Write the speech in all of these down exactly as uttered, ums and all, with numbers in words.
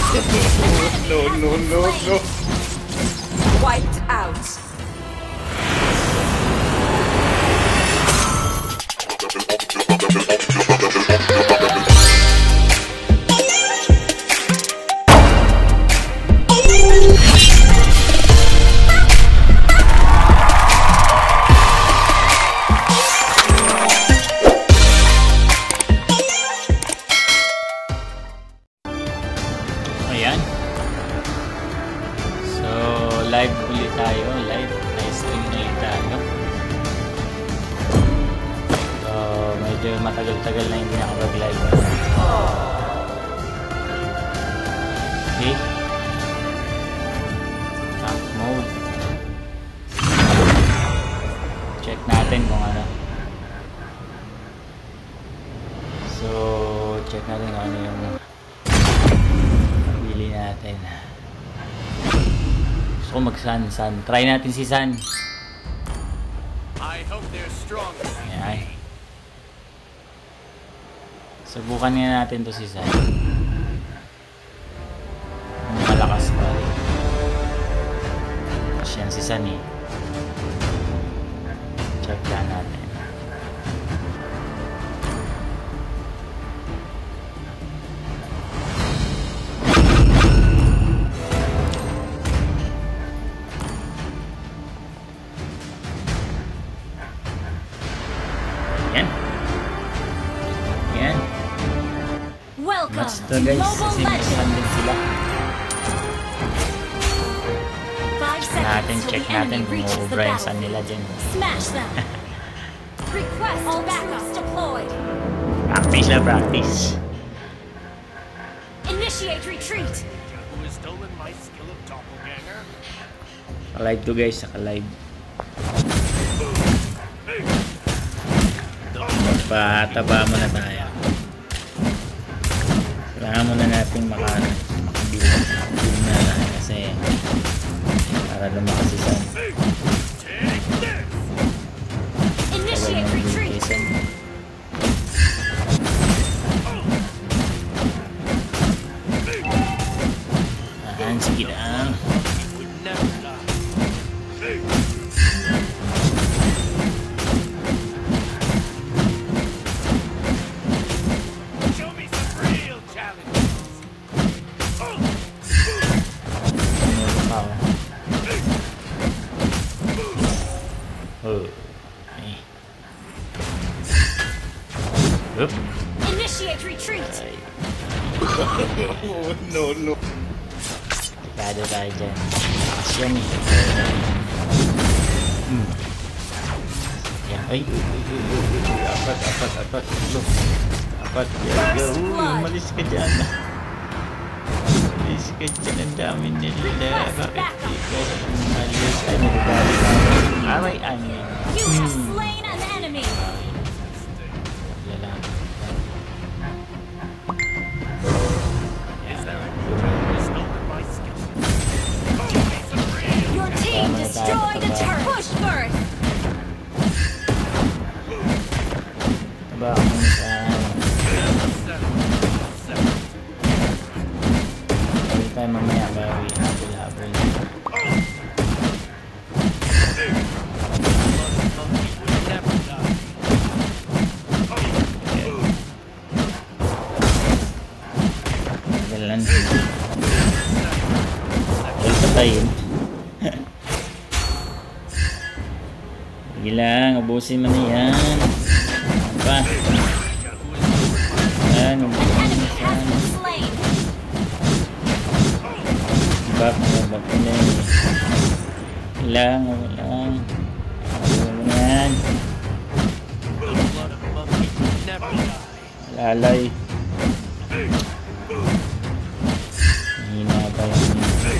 No, no, no, no. Wiped out. Ayan. So, live ulit tayo. Live, live stream ulit tayo. So, medyo matagal-tagal na hindi ako mag-live. Okay. Top mode. Check natin kung ano. So, check natin kung ano yung pili natin. Gusto ko mag-sun-sun. Try natin si Sun. I hope they're strong. Ayan. Subukan nga natin to si Sun. Kung malakas pa. Siyan si Sun eh. Check lang natin. Match to guys, kasi may sun din sila. Check natin, check natin kung maubra yung sun nila dyan. Practice na practice. Initiate retreat. Who has stolen my skill of doppelganger? Ka-live to guys, saka-live. Magpataba muna tayo. Kailangan muna natin makabilang na lang kasi para lumakas si Sun. Initiate retreat. Ayan, sige lang. Oop. Initiate retreat. Oh, no, no. Tikado tayo dyan. Lakas yan eh. Hmm. Yan. Ay. Apat, apat, apat. Apat. Yan. Umalis ka dyan. Umalis ka dyan. Ang dami nila. Bakit di ka umalis? Ay, nagagalit ako. Aray, amin. You have slain an enemy. Your team destroyed a turret. Push first. Aba, ako sa... Bawi tayo mamaya. Bawi. Habol-habol. Galan. Galan patayin. Sige lang, ubusin mo na yan. Pa. Yan, ubusin mo na yan. Back na, back na yan. Lang, lang. Ubusin mo na yan. Lalay. Mahina pa yan.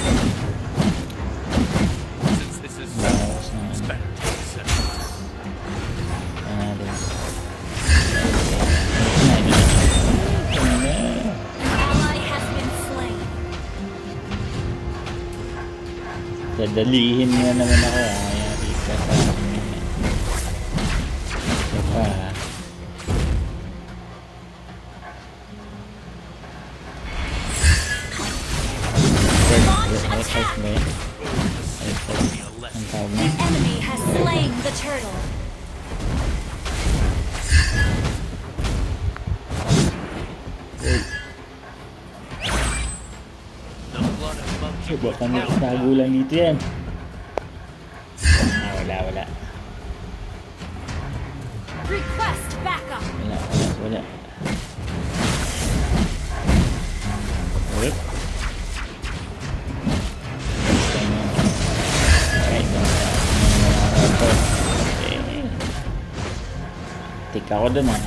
Bawas na yan. Dadalihin nga naman ako. Ayari ka pa. Ito pa. five ba yan? five five ang tawag na. An enemy has slain the turtle. The blood of monkey So, baka never nagtago lang dito yan. Ah, wala, wala. Request backup. Wala, wala, wala. Wait. Alright, ito. Okay. Tik ako dun ah.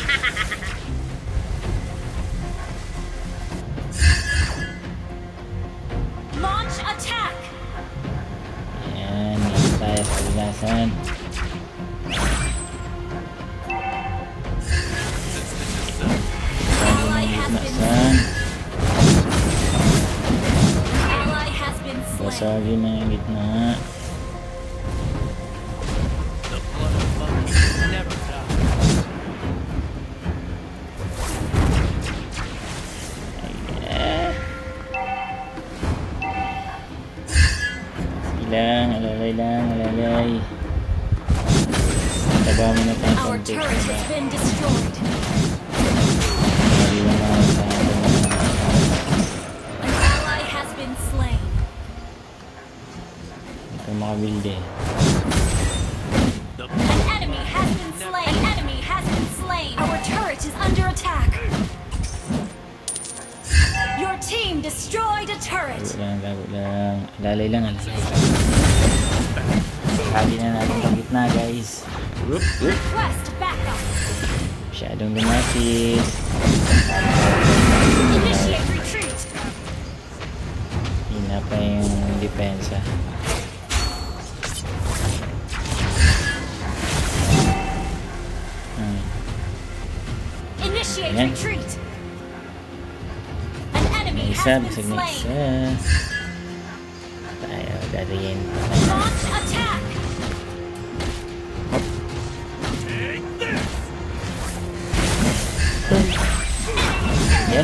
Launch attack. Ayan, meron tayo sa lilasan. Ally has been Saan? Ally has been slain. Basagin na yung gitna. The blood of monkey never dies. Ayan. Ilang, alalay lang, alalay. Taba mo na tayo Our konti. turret has been destroyed. Mali lang ako sa akin. An ally has been slain. Ito makabilde. The An enemy has been slain. An enemy has been slain. Our turret is under attack. Your team destroyed a turret. Lago lang, lago lang. Alalay lang, alalay. Sabi na natin ang gitna, guys. Whoop, whoop. Request backup. Masyadong lumapit. Initiate retreat. Hina pa yung depensa. Hmm. Initiate Ayan. retreat. An enemy May isa, has been basag na slain. isa. Tayo, dadayin. Launch attack. Yan.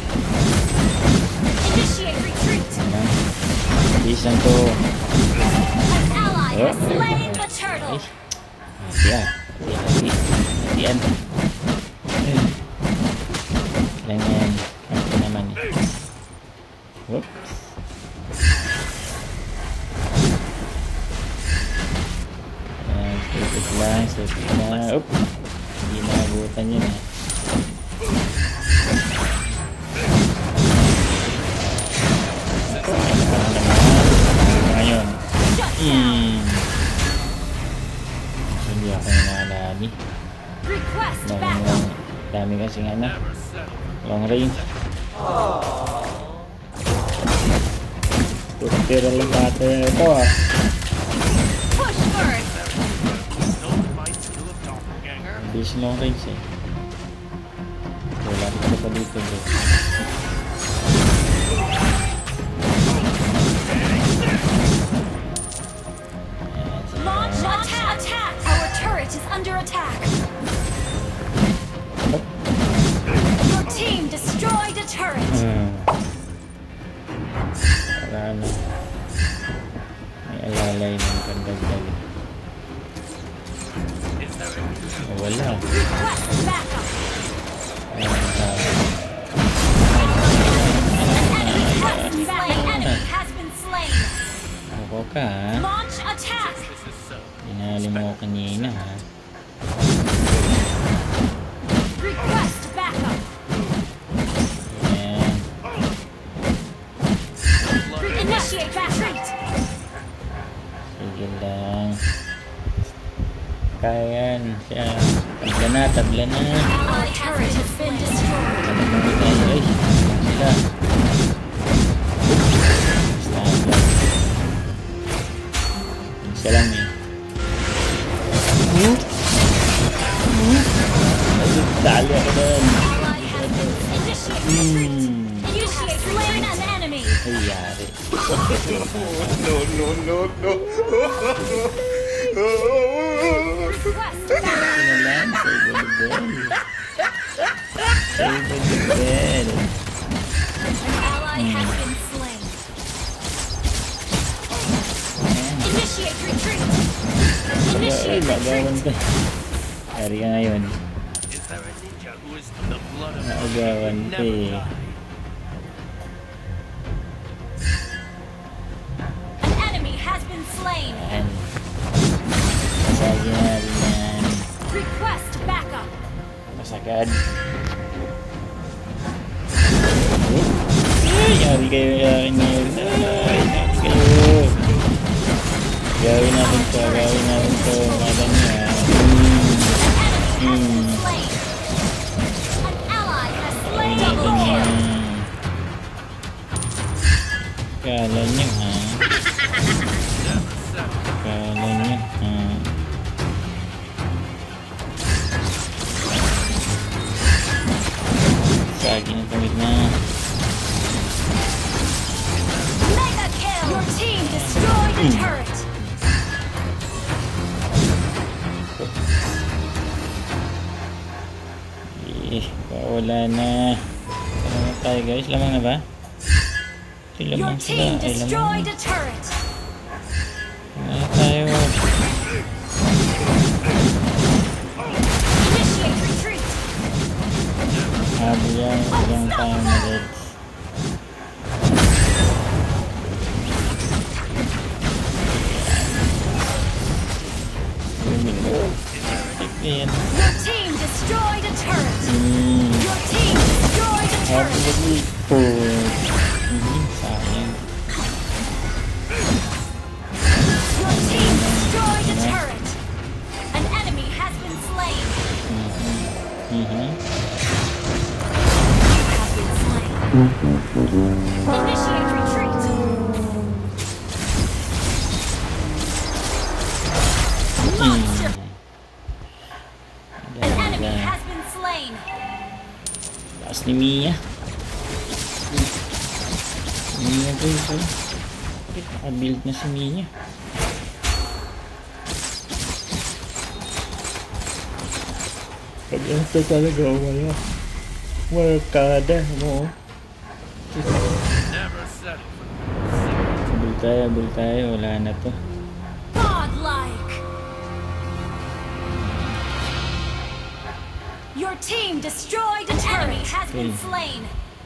Initiate retreat. Yan. Bilis lang to. An ally has Oh. slain the turtle. Mati ah. Mati, mati. Matian. Lang yan. Ito naman eh. Whoops. Ayan, stupid lang, stupid lang. Oop. Hindi nakabutan yun eh. Ngayon. Shut down. Hmm. Hindi ako nanalami. Request Dami, backup. dami kasi nga na. never settle. Long range. Puro tira lang bata ito ah. Push first. Stolen my skill of doppelganger. Bis long range eh. Wala dito pa dito bro. Ayan, sige. Launch attack. Attack. Our turret is under attack. Hop. Your team destroyed a turret. Hmm. Wala na. May alalay ng pandagdag. Is there a Oh, wala. Request backup. Ayan, ang tao. An enemy has been slain. Ako ka ha. Launch attack. this is so? Pinali mo ako kanina ha. Request backup. Ayan. Initiate retreat. Sige lang. Kaya yan. Siya. Tabla na, tabla na. Ally turret has been destroyed. Tabla na tayo. Ay, sila. Stop lang. Isa lang eh. Hmm? Hmm? Ay, dali ako doon. Ally has been initiate retreat. Hmm. Initiate slain an enemy. Ay, yari. Request backup. Ito na lang. Save the bell. Save the bell. An ally has been slain. Ay, maagawan ka. Kari ka ngayon. Is there a ninja who is the blood of Maagawan ka never eh. die? An enemy has been slain. Yan. Masagin natin yan. Request backup. Masagad. Ay, yari kayo yakin ngayon. Ay, yari kayo. Gawin natin to, gawin natin to. Magan niya. Hmm. Hmm. Slain. An ally has slain. Gawin natin Double yan. kill. Kala niyo ha. Never settle. Kala niyo ha. Sagi na pamit na. Mega kill. Your team destroyed the turret. Eh, wala na. Salamat tayo guys. Lamang na ba? Ito Your lamang sila. team Ay, lamang destroyed na. a turret. Wala tayo. Initiate retreat. Habol yan. Walang tayo na red. Yan. Your team destroyed a turret. Hmm. Your team destroyed a Happy turret. birthday po. Hmm, sayang. Your team destroyed a turret. An enemy has been slain. Mhm. You have been slain. Initiate retreat. Monster. An enemy has been slain. Taas ni Mia. Mia guys, oh. Naka-build na si Mia. Pag-asa talaga wala. Markada mo. Never settle for Abul tayo, abul tayo. Wala na to. Godlike. Your team destroyed a turret. Enemy has been Okay. slain.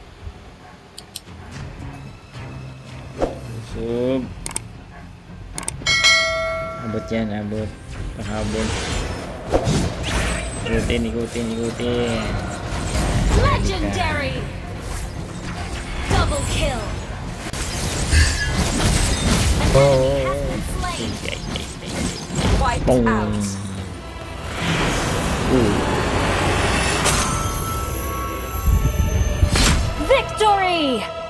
Sub. Abot yan, abot. Pakahabol. Ikutin, ikutin, ikutin. Legendary. Double kill. An enemy has been slain. Wiped Boom. out. Ooh. Victory!